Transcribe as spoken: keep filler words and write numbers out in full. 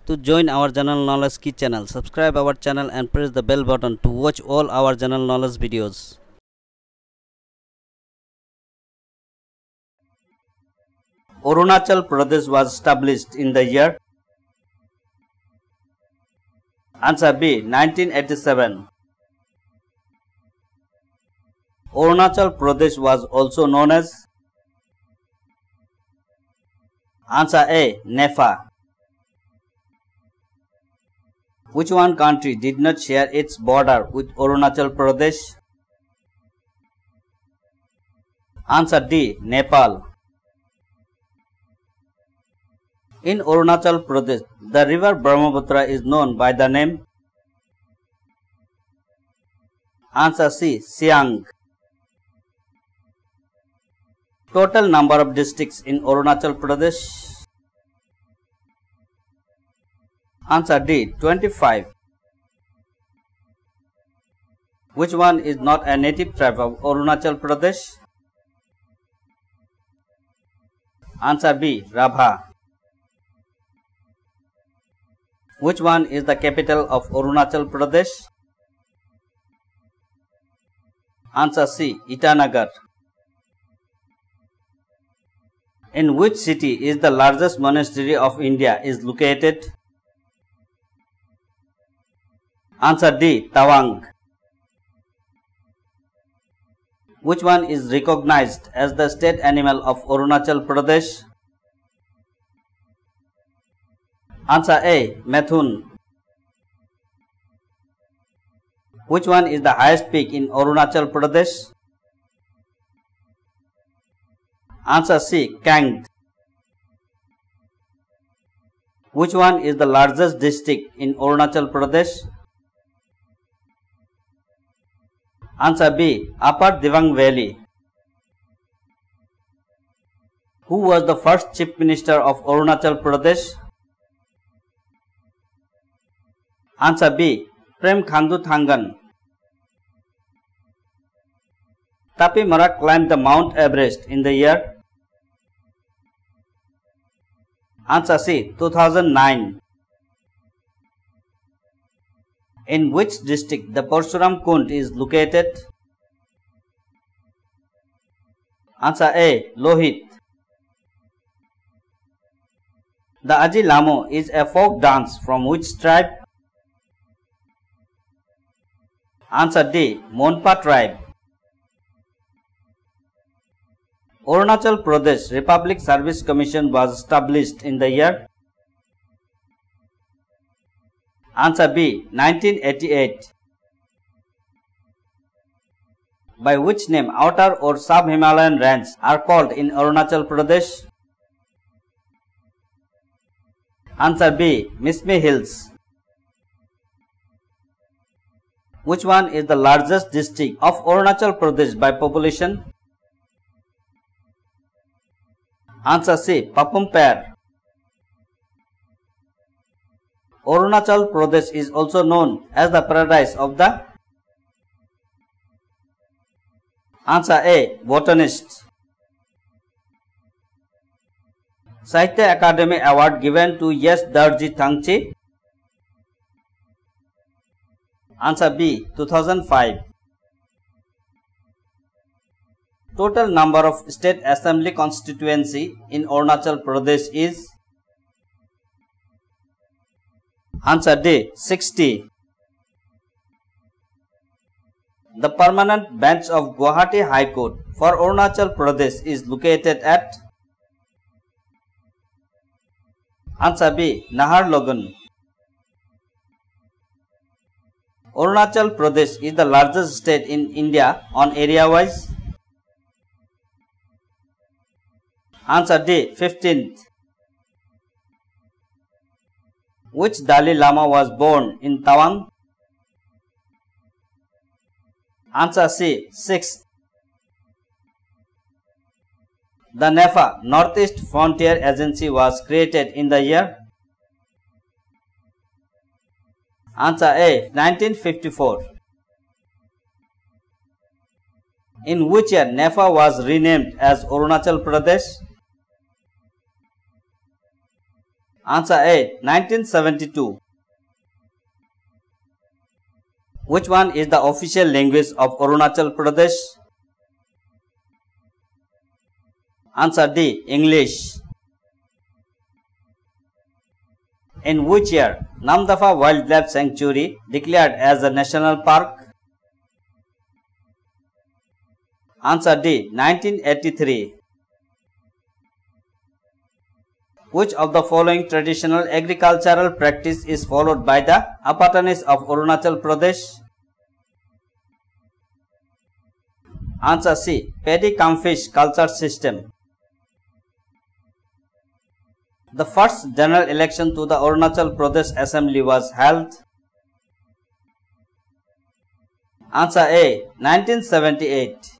to join our general knowledge key channel. Subscribe our channel and press the bell button to watch all our general knowledge videos. Arunachal Pradesh was established in the year. Answer B, nineteen eighty-seven. Arunachal Pradesh was also known as. Answer A, Nepal. Which one country did not share its border with Arunachal Pradesh? Answer D, Nepal. In Arunachal Pradesh, the river Brahmaputra is known by the name. Answer C, Siang. Total number of districts in Arunachal Pradesh. Answer D, twenty-five. Which one is not a native tribe of Arunachal Pradesh? Answer B, Rabha. Which one is the capital of Arunachal Pradesh? Answer C, Itanagar. In which city is the largest monastery of India is located? Answer D, Tawang. Which one is recognized as the state animal of Arunachal Pradesh? Answer A, Methun. Which one is the highest peak in Arunachal Pradesh? Answer C, Kang. Which one is the largest district in Arunachal Pradesh? Answer B, Upper Dibang Valley. Who was the first Chief Minister of Arunachal Pradesh? Answer B, Prem Khandu Thangan. Tapi Marak climbed the Mount Everest in the year. Answer C, two thousand nine. In which district the Parshuram Kund is located? Answer A, Lohit. The Aji Lamo is a folk dance from which tribe? Answer D, Monpa tribe. Arunachal Pradesh Republic Service Commission was established in the year. Answer B, nineteen eighty-eight. By which name outer or sub-Himalayan ranges are called in Arunachal Pradesh? Answer B, Mismi Hills. Which one is the largest district of Arunachal Pradesh by population? Answer C, Papumpere. Arunachal Pradesh is also known as the paradise of the. Answer A, botanist. Sahitya Academy Award given to Yes Darji Thangchi. Answer B, two thousand five. Total number of state assembly constituency in Arunachal Pradesh is. Answer D, sixty. The permanent bench of Guwahati High Court for Arunachal Pradesh is located at. Answer B, Naharlagun. Arunachal Pradesh is the largest state in India on area wise. Answer D, fifteenth. Which Dalai Lama was born in Tawang? Answer C, sixth. The NEFA Northeast Frontier Agency was created in the year. Answer A, nineteen fifty-four. In which year NEFA was renamed as Arunachal Pradesh? Answer A. nineteen seventy-two. Which one is the official language of Arunachal Pradesh? Answer D. English. In which year Namdapha Wildlife Sanctuary declared as a national park? Answer D. nineteen eighty-three. Which of the following traditional agricultural practice is followed by the Apatanis of Arunachal Pradesh? Answer C. Paddy cum fish culture system. The first general election to the Arunachal Pradesh Assembly was held. Answer A. nineteen seventy-eight.